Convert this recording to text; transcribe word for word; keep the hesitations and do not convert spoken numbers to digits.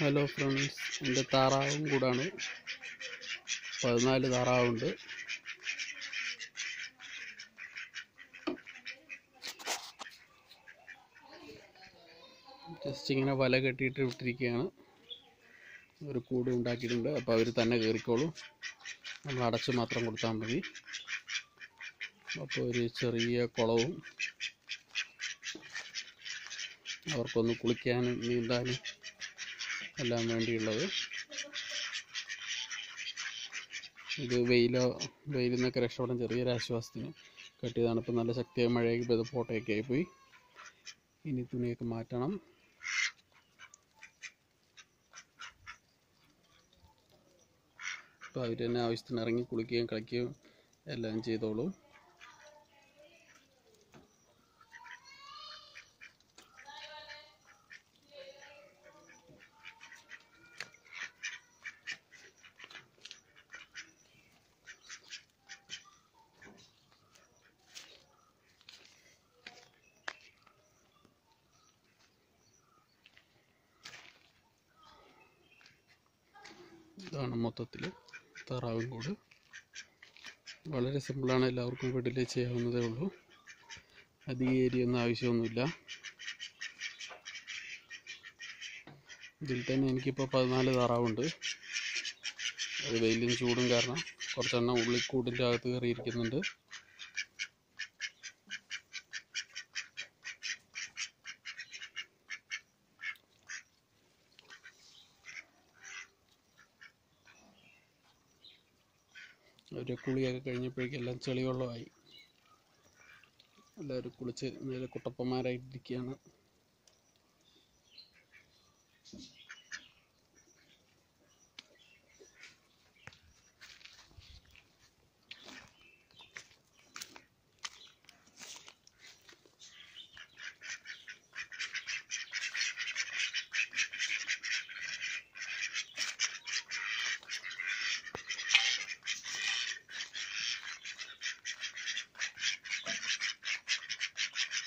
Hello friends, എൻ്റെ താറാവും കൂടാണ്. പതിനാല് താറാവുണ്ട്. ജസ്റ്റ് ഇങ്ങനെ വല കെട്ടിയിട്ട് വിട്ടിരിക്കുകയാണ്. ഒരു കൂട് ഉണ്ടാക്കിയിട്ടുണ്ട്. അപ്പോൾ അവർ തന്നെ കയറിക്കോളും. നമ്മൾ അടച്ച് മാത്രം കൊടുത്താൽ മതി. അപ്പോൾ ഒരു ചെറിയ കുളവും അവർക്കൊന്ന് കുളിക്കാനും നീന്താനും എല്ലാം വേണ്ടിയുള്ളത്. ഇത് വെയിലോ വെയിലിൽ നിന്നൊക്കെ രക്ഷപ്പെടാൻ ചെറിയൊരാശ്വാസത്തിന് കെട്ടിയതാണ്. ഇപ്പം നല്ല ശക്തിയായ മഴയൊക്കെ പെയ്ത് ഫോട്ടോയൊക്കെ ആയിപ്പോയി. ഇനി തുണിയൊക്കെ മാറ്റണം. അപ്പോൾ അവർ തന്നെ ആവശ്യത്തിന് ഇറങ്ങി കുളിക്കുകയും കളിക്കുകയും എല്ലാം ചെയ്തോളും. ഇതാണ് മൊത്തത്തിൽ താറാവും കൂട്. വളരെ സിമ്പിളാണ്, എല്ലാവർക്കും വീട്ടിൽ ചെയ്യാവുന്നതേ ഉള്ളൂ. അധികം ഏരിയ ഒന്നും ആവശ്യമൊന്നുമില്ല. ഇതിൽ തന്നെ എനിക്കിപ്പോൾ പതിനാല് താറാവുണ്ട്. അത് വെയിലും ചൂടും കാരണം കുറച്ചെണ്ണം ഉള്ളിൽ കൂടിൻ്റെ അകത്ത് കയറിയിരിക്കുന്നുണ്ട്. അവരുടെ കുളിയൊക്കെ കഴിഞ്ഞപ്പോഴേക്കും എല്ലാം ചെളിവെള്ളമായി. എല്ലാവരും കുളിച്ച് നേരെ കുട്ടപ്പന്മാരായിട്ടിരിക്കുകയാണ്.